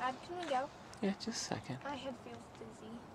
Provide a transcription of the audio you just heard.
Dad, can we go? Yeah, just a second. My head feels dizzy.